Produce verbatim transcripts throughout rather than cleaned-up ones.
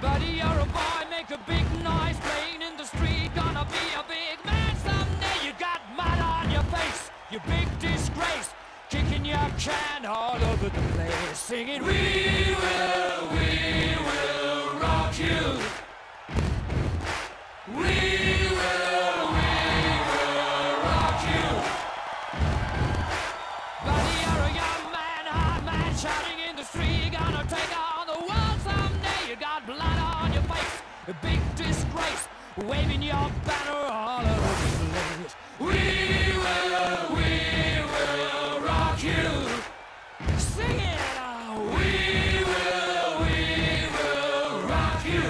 Buddy, you're a boy, make a big noise, playing in the street, gonna be a big man someday. You got mud on your face, you big disgrace, kicking your can all over the place, singing, we will, we will rock you. We will, we will rock you. Buddy, you're a young man, hard man, shouting in the street, gonna take on the world someday. You got blood on your face, a big disgrace, waving your banner all over the place. We will, we will rock you. Sing it out. We will, we will rock you.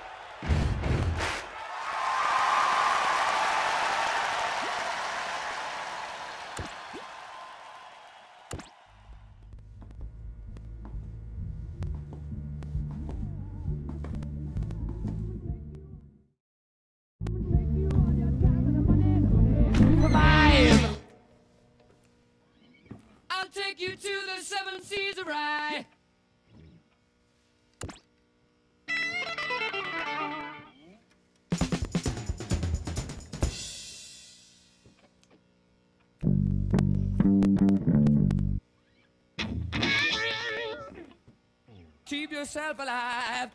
I'll take you to the seven seas of rye. Keep yourself alive.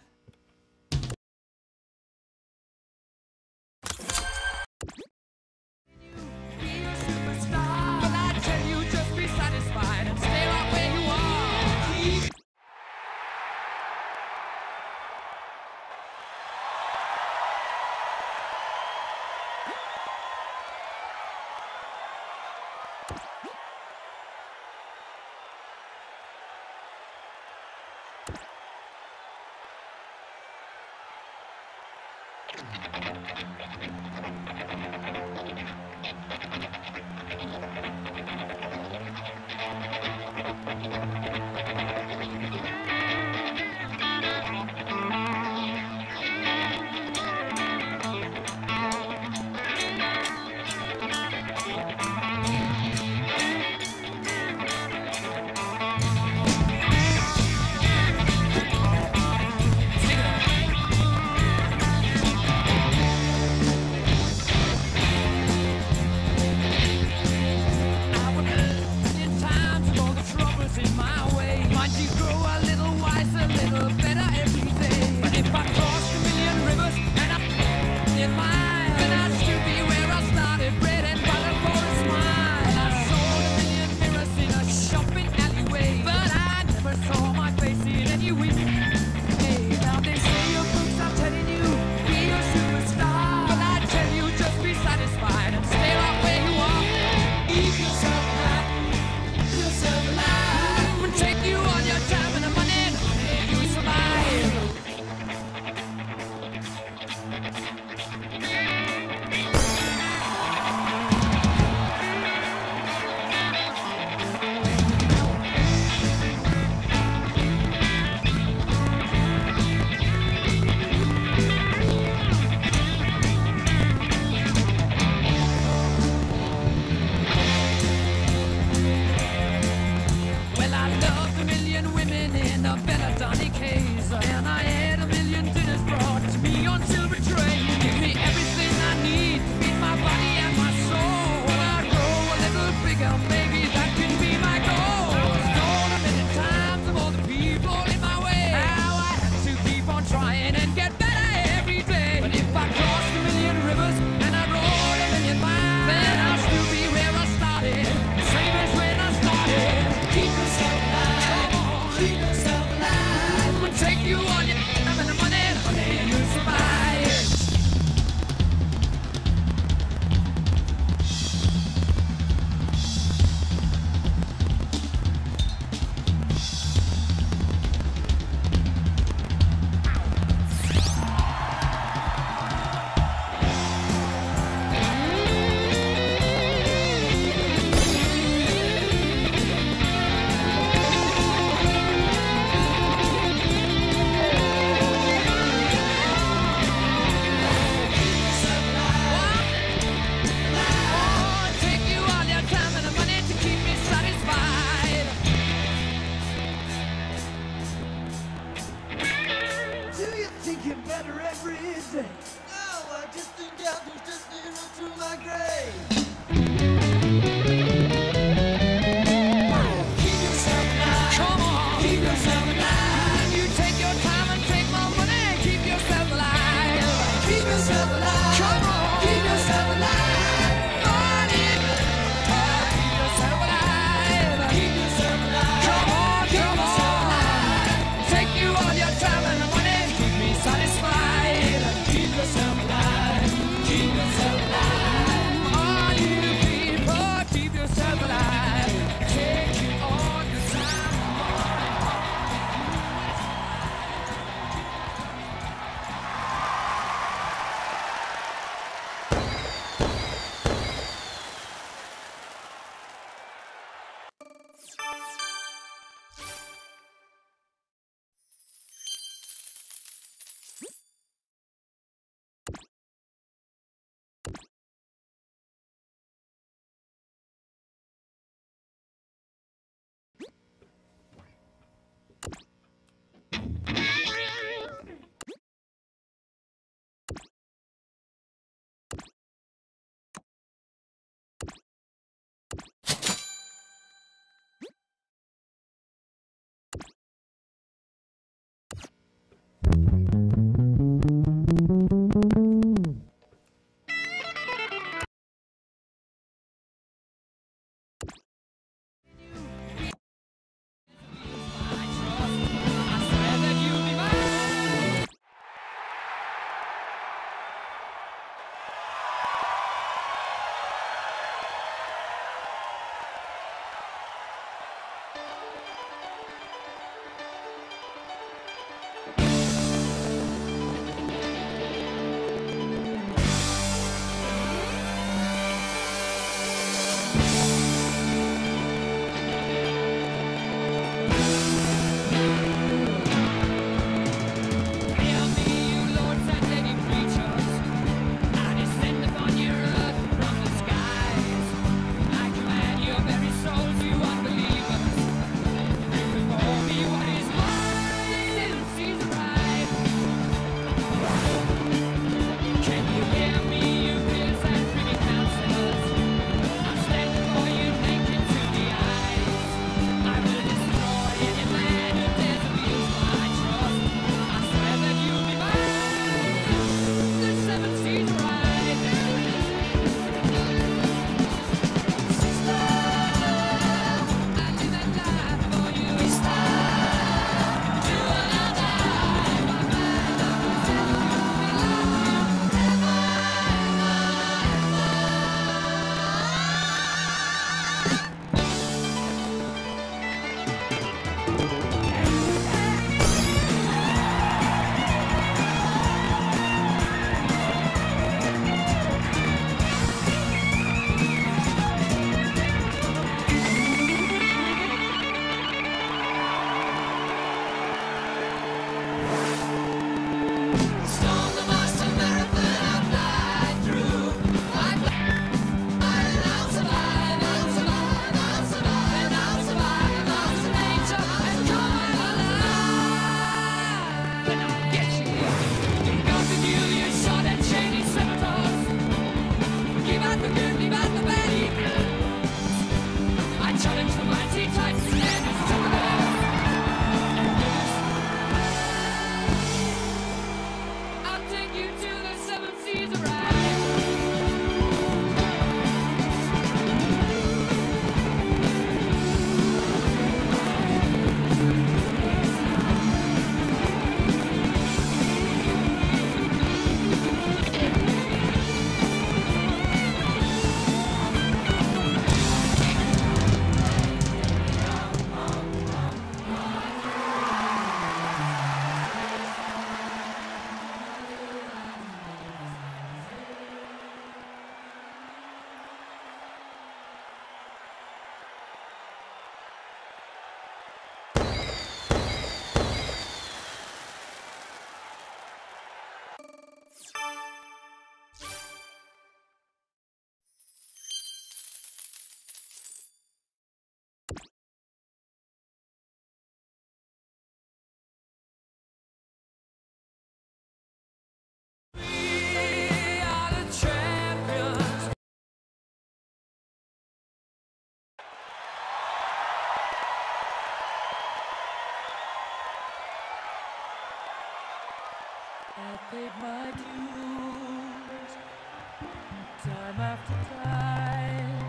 I've paid my dues, time after time.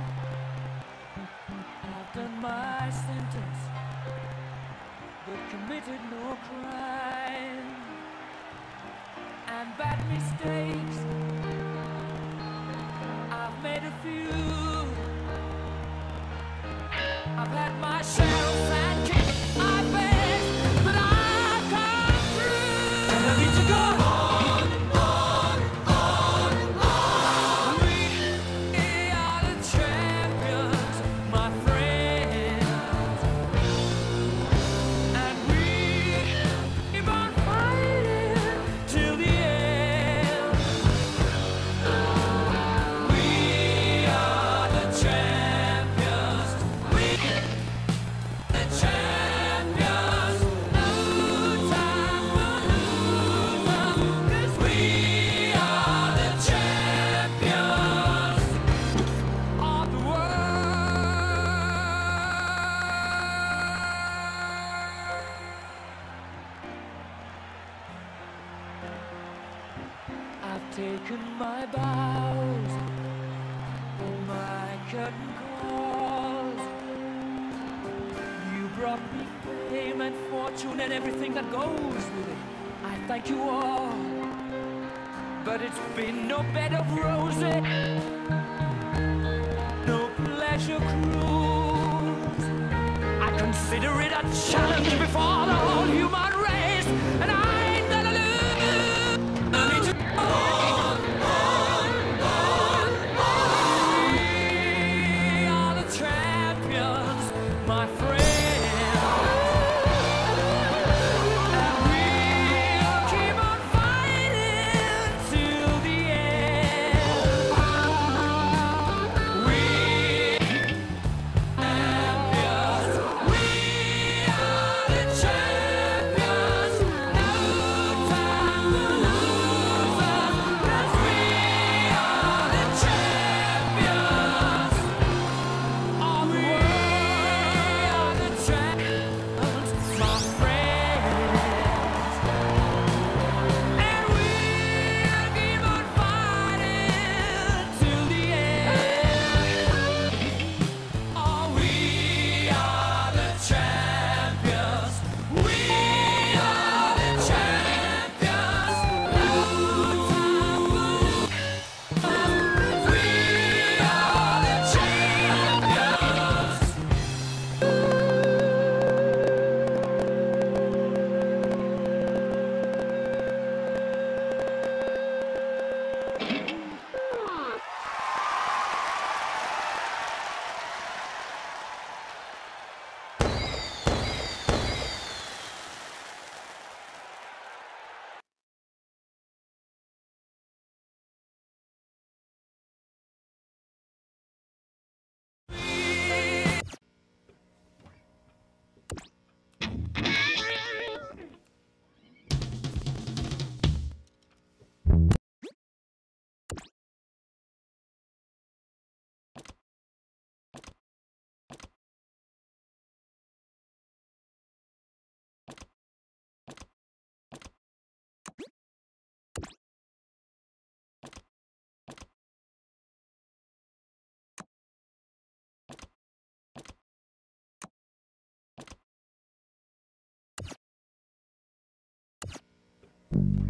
I've done my sentence, but committed no crime. And bad mistakes, I've made a few. I've had my share of sad kicks I faced, but I've come through. And I need to go. Taken my bows and my curtain calls. You brought me fame and fortune and everything that goes with it. I thank you all, but it's been no bed of roses, no pleasure cruise. I consider it a challenge before the whole human race, and I ain't gonna lose. I need to go. Champions, no Bye.